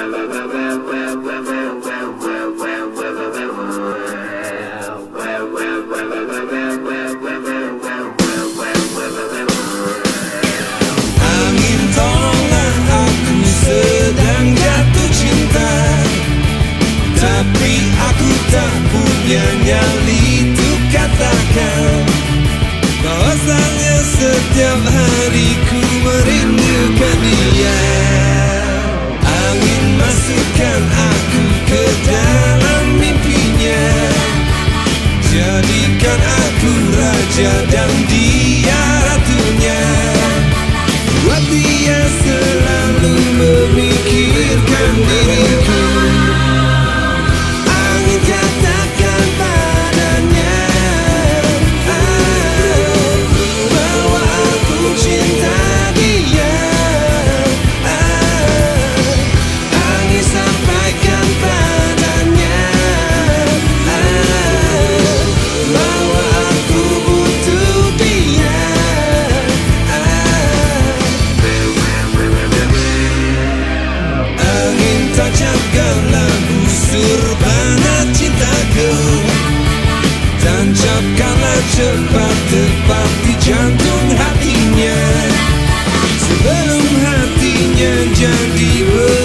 Angin tolonglah aku sedang jatuh cinta, tapi aku tak punya nyali untuk katakan bahwasanya setiap hari ku merindukan dia. Angin masukkan aku ke dalam mimpinya, jadikan aku raja dan dia ratunya. Buat dia selalu memikirkan diriku. Angin katakan padanya bahwa aku cinta dia. Angin sampaikan padanya bahwa aku butuh dia. Angin tancapkanlah busur panah cintaku, tancapkanlah cepat tepat di jantung hatinya, sebelum hatinya jadi